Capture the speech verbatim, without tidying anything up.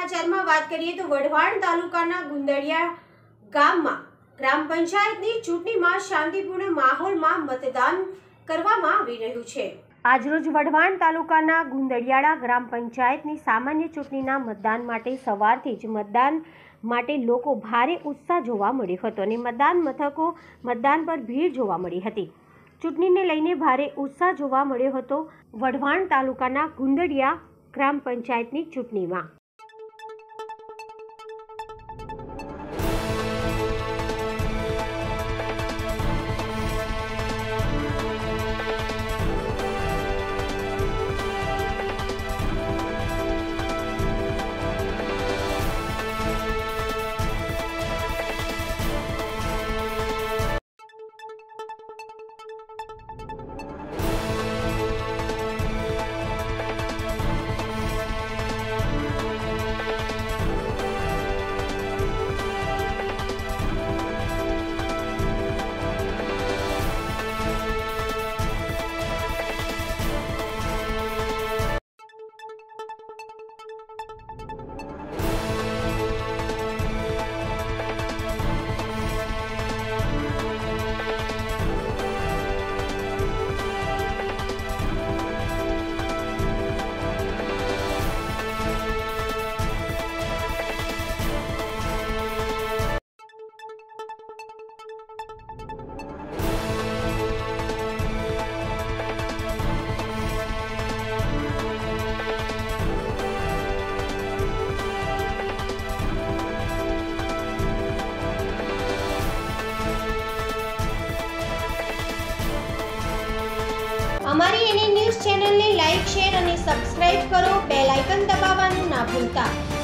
સમાચારમાં વાત કરીએ તો વઢવાણ તાલુકાના ગુંદડિયા ગામમાં ગ્રામ પંચાયતની ચૂંટણીમાં શાંતિપૂર્ણ માહોલમાં મતદાન કરવામાં આવી રહ્યું છે। આજરોજ વઢવાણ તાલુકાના ગુંદડિયાળા ગ્રામ પંચાયતની સામાન્ય ચૂંટણીના મતદાન માટે સવારથી જ મતદાન માટે લોકો ભારે ઉત્સાહ જોવા મળ્યો હતો અને મતદાન મથકો મતદાન પર ભીડ જોવા મળી હતી। ચૂંટણીને લઈને ભારે ઉત્સાહ જોવા મળ્યો હતો વઢવાણ તાલુકાના ગુંદડિયા ગ્રામ પંચાયતની ચૂંટણીમાં। અમારી એની ન્યૂઝ ચેનલને લાઇક, શેર અને સબસ્ક્રાઇબ કરો। બેલ આઇકન દબાવવાનું ના ભૂલતા।